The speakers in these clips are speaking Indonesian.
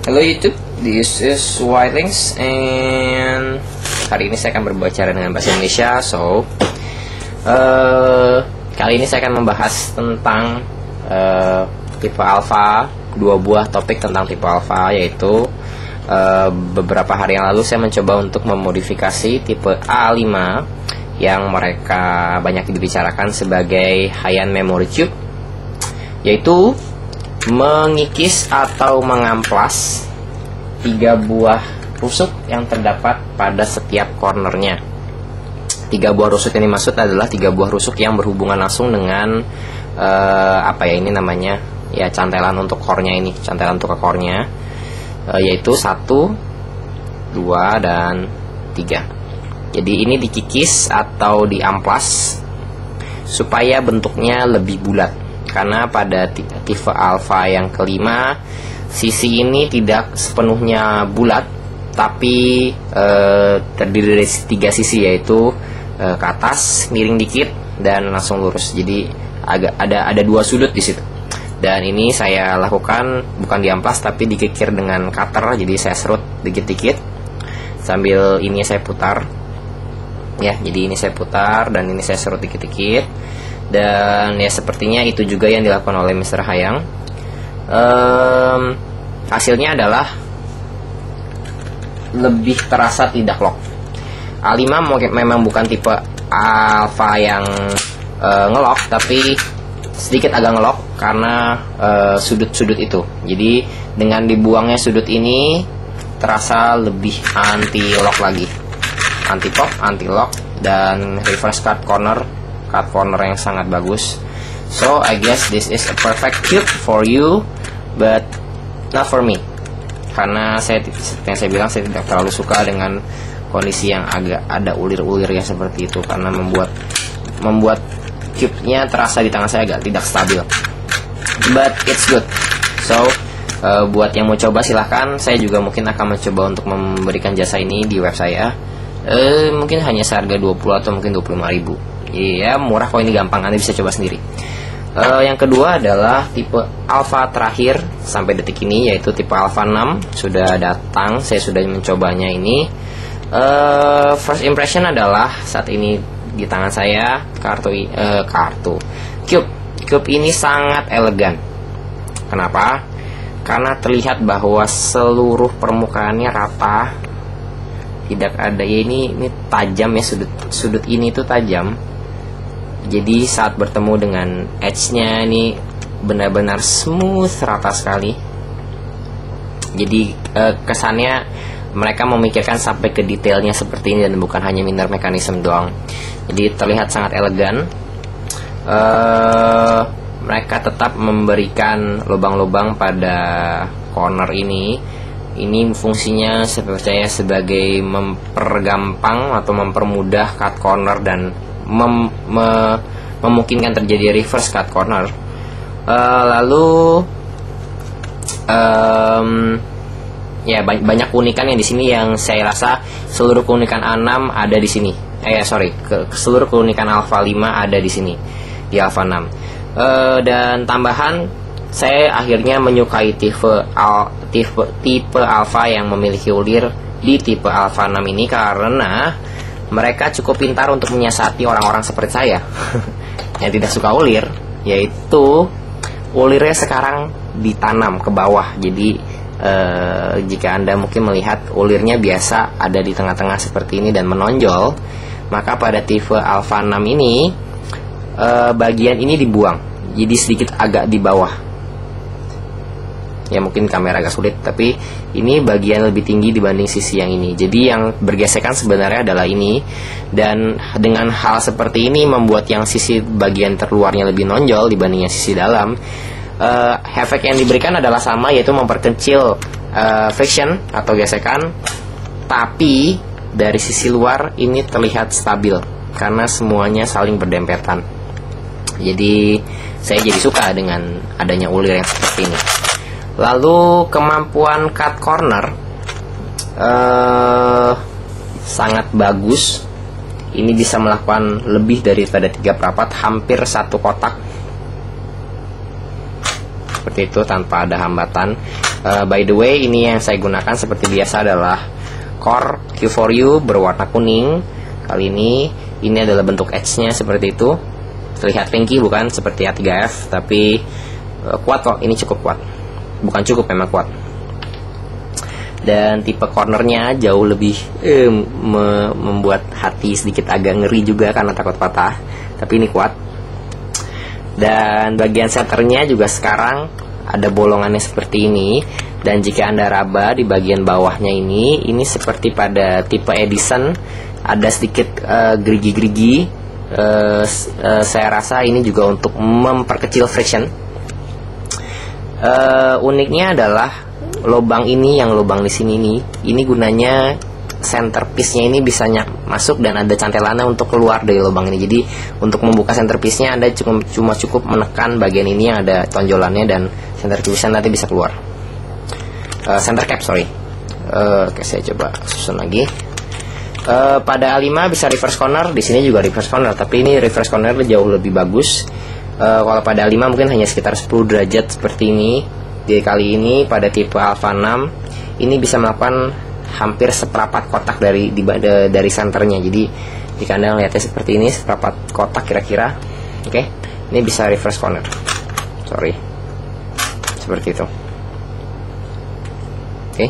Hello YouTube, this is Whitelings, and hari ini saya akan berbicara dengan bahasa Indonesia. Kali ini saya akan membahas tentang tipe alpha, dua buah topik tentang tipe alpha, yaitu beberapa hari yang lalu saya mencoba untuk memodifikasi tipe A5 yang mereka banyak dibicarakan sebagai Haiyan Memory Cube, yaitu mengikis atau mengamplas 3 buah rusuk yang terdapat pada setiap cornernya. 3 buah rusuk yang dimaksud adalah 3 buah rusuk yang berhubungan langsung dengan ini namanya ya, cantelan untuk core-nya ini, cantelan untuk ke core-nya, yaitu 1, 2, dan 3. Jadi ini dikikis atau diamplas supaya bentuknya lebih bulat. Karena pada tipe alpha yang kelima, sisi ini tidak sepenuhnya bulat, tapi terdiri dari 3 sisi, yaitu ke atas, miring dikit, dan langsung lurus. Jadi ada 2 sudut di situ. Dan ini saya lakukan bukan diamplas, tapi dikikir dengan cutter. Jadi saya serut dikit-dikit sambil ini saya putar. Ya, jadi ini saya putar dan ini saya serut dikit-dikit. Dan ya sepertinya itu juga yang dilakukan oleh Mr. Haiyan. Hasilnya adalah lebih terasa tidak lock. A5 memang bukan tipe alpha yang ngelock, tapi sedikit agak ngelock karena sudut-sudut itu. Jadi dengan dibuangnya sudut ini terasa lebih anti lock lagi, anti pop, anti lock, dan reverse cut corner yang sangat bagus. So I guess this is a perfect cube for you, but not for me. Karena seperti yang saya bilang, saya tidak terlalu suka dengan kondisi yang agak ada ulir-ulir ya seperti itu, karena membuat cube-nya terasa di tangan saya agak tidak stabil. But it's good. So buat yang mau coba silahkan. Saya juga mungkin akan mencoba untuk memberikan jasa ini di web saya. Mungkin hanya seharga 20 atau mungkin 25.000. Iya, murah kok, ini gampang, Anda bisa coba sendiri. Yang kedua adalah tipe alpha terakhir sampai detik ini, yaitu tipe alpha 6. Sudah datang, saya sudah mencobanya ini. First impression adalah saat ini di tangan saya cube ini sangat elegan. Kenapa? Karena terlihat bahwa seluruh permukaannya rata, tidak ada ya, ini tajam ya, sudut ini tuh tajam. Jadi saat bertemu dengan edge-nya ini benar-benar smooth, rata sekali. Jadi kesannya mereka memikirkan sampai ke detailnya seperti ini dan bukan hanya minder mekanisme doang. Jadi terlihat sangat elegan. Mereka tetap memberikan lubang-lubang pada corner ini. Ini fungsinya saya sebagai mempergampang atau mempermudah cut corner dan memungkinkan terjadi reverse cut corner. Ya banyak keunikan yang di sini, yang saya rasa seluruh keunikan A6 ada di sini. Seluruh keunikan alpha 5 ada di sini di alpha 6. Dan tambahan, saya akhirnya menyukai tipe alpha yang memiliki ulir di tipe alpha 6 ini karena mereka cukup pintar untuk menyiasati orang-orang seperti saya yang tidak suka ulir, yaitu ulirnya sekarang ditanam ke bawah. Jadi jika Anda mungkin melihat ulirnya biasa ada di tengah-tengah seperti ini dan menonjol, maka pada tipe alpha 6 ini bagian ini dibuang, jadi sedikit agak di bawah. Ya mungkin kamera agak sulit, tapi ini bagian lebih tinggi dibanding sisi yang ini. Jadi yang bergesekan sebenarnya adalah ini. Dan dengan hal seperti ini membuat yang sisi bagian terluarnya lebih nonjol dibanding yang sisi dalam. Efek yang diberikan adalah sama, yaitu memperkecil friction atau gesekan. Tapi dari sisi luar ini terlihat stabil karena semuanya saling berdempetan. Jadi saya jadi suka dengan adanya ulir yang seperti ini. Lalu kemampuan cut corner sangat bagus. Ini bisa melakukan lebih daripada 3 perapat, hampir 1 kotak seperti itu tanpa ada hambatan. By the way, ini yang saya gunakan seperti biasa adalah Core Q4U berwarna kuning. Kali ini adalah bentuk edge-nya seperti itu. Terlihat pinky bukan seperti A3F, tapi kuat kok, ini cukup kuat. Bukan cukup, memang kuat. Dan tipe cornernya jauh lebih membuat hati sedikit agak ngeri juga karena takut patah. Tapi ini kuat. Dan bagian centernya juga sekarang ada bolongannya seperti ini. Dan jika Anda raba di bagian bawahnya ini seperti pada tipe Edison, ada sedikit gerigi-gerigi. Saya rasa ini juga untuk memperkecil friction. Uniknya adalah lubang ini, yang lubang di sini ini gunanya centerpiece-nya ini bisa masuk dan ada cantelannya untuk keluar dari lubang ini. Jadi untuk membuka centerpiece-nya Anda cuma cukup menekan bagian ini yang ada tonjolannya dan centerpiece-nya nanti bisa keluar. Center cap, sorry. Oke, saya coba susun lagi. Pada A5 bisa reverse corner, di sini juga reverse corner, tapi ini reverse corner jauh lebih bagus. Kalau pada A5 mungkin hanya sekitar 10 derajat seperti ini. Jadi kali ini pada tipe Alpha 6 ini bisa melakukan hampir seperempat kotak dari senternya. Jadi jika Anda melihatnya seperti ini, seperempat kotak kira-kira. Oke, ini bisa reverse corner. Sorry, seperti itu. Oke.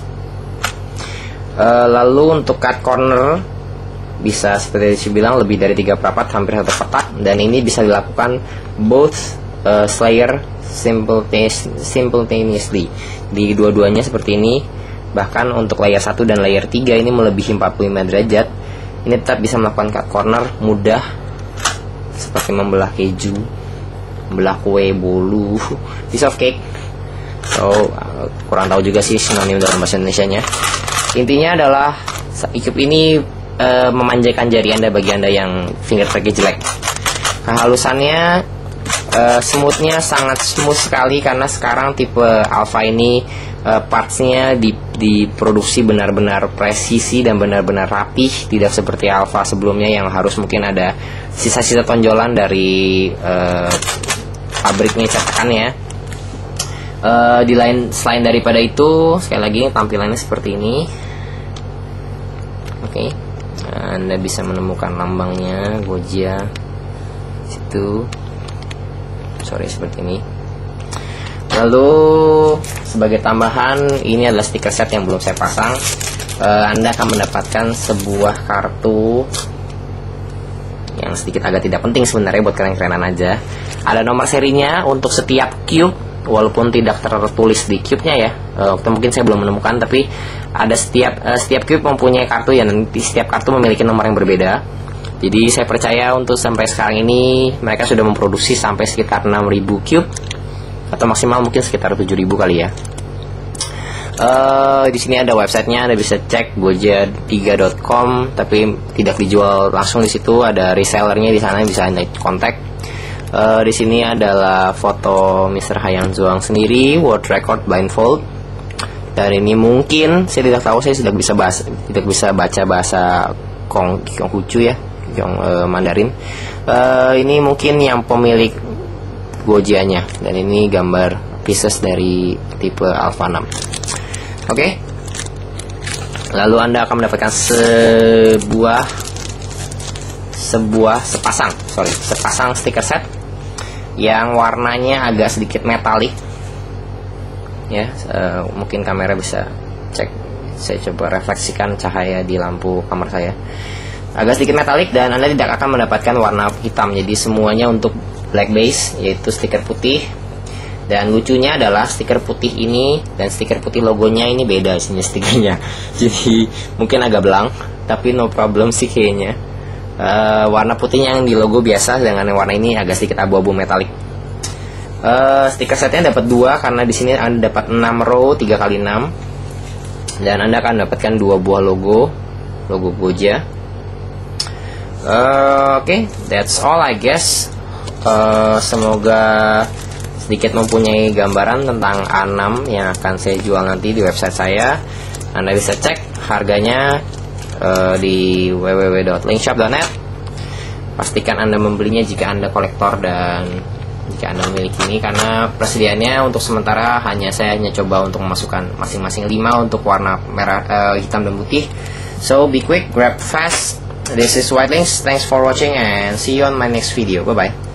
Lalu untuk cut corner bisa seperti saya bilang lebih dari 3/4, hampir 1 kotak, dan ini bisa dilakukan both slayer simultaneously. Di dua-duanya seperti ini. Bahkan untuk layer 1 dan layer 3 ini melebihi 45 derajat. Ini tetap bisa melakukan cut corner mudah, seperti membelah keju, membelah kue bolu, piece of cake. So kurang tahu juga sih sinonim dalam bahasa Indonesianya. Intinya adalah iCube ini memanjakan jari Anda bagi Anda yang fingerprintnya jelek. Kehalusannya, smoothnya sangat smooth sekali karena sekarang tipe Alpha ini partsnya diproduksi benar-benar presisi dan benar-benar rapih, tidak seperti Alpha sebelumnya yang harus mungkin ada sisa-sisa tonjolan dari pabriknya cetakannya. Selain daripada itu, sekali lagi tampilannya seperti ini. Oke, Anda bisa menemukan lambangnya Gojia situ. Sorry, seperti ini. Lalu sebagai tambahan, ini adalah stiker set yang belum saya pasang. Anda akan mendapatkan sebuah kartu yang sedikit agak tidak penting sebenarnya, buat keren-kerenan aja. Ada nomor serinya untuk setiap cube, walaupun tidak tertulis di cube-nya ya. Mungkin saya belum menemukan, tapi ada setiap cube mempunyai kartu ya, nanti setiap kartu memiliki nomor yang berbeda. Jadi saya percaya untuk sampai sekarang ini mereka sudah memproduksi sampai sekitar 6.000 cube, atau maksimal mungkin sekitar 7.000 kali ya. Di sini ada websitenya, Anda bisa cek gojia3.com, tapi tidak dijual langsung di situ, ada resellernya di sana, bisa Anda kontak. Di sini adalah foto Mr. Hayang Zhuang sendiri, world record blindfold. Dan ini mungkin saya tidak tahu, saya tidak bisa baca bahasa Konghucu ya, Mandarin. Ini mungkin yang pemilik Gojianya, dan ini gambar pieces dari tipe Alpha 6. Oke. Lalu Anda akan mendapatkan sepasang stiker set yang warnanya agak sedikit metalik. Ya, mungkin kamera bisa cek. Saya coba refleksikan cahaya di lampu kamar saya. Agak sedikit metalik dan Anda tidak akan mendapatkan warna hitam. Jadi semuanya untuk black base, yaitu stiker putih. Dan lucunya adalah stiker putih ini dan stiker putih logonya ini beda isinya stikernya. Jadi mungkin agak belang, tapi no problem sih kayaknya. Warna putihnya yang di logo biasa, dengan yang warna ini agak sedikit abu-abu metalik. Stiker setnya dapat 2 karena di sini Anda dapat 6 row 3x6, dan Anda akan mendapatkan 2 buah logo Gojia. Oke, that's all I guess. Semoga sedikit mempunyai gambaran tentang A6 yang akan saya jual nanti di website saya. Anda bisa cek harganya di www.linkshop.net. Pastikan Anda membelinya jika Anda kolektor dan jika Anda memiliki ini, karena persediaannya untuk sementara saya hanya coba untuk memasukkan masing-masing 5 untuk warna merah, hitam dan putih. So be quick, grab fast. This is White Links. Thanks for watching and see you on my next video. Bye bye.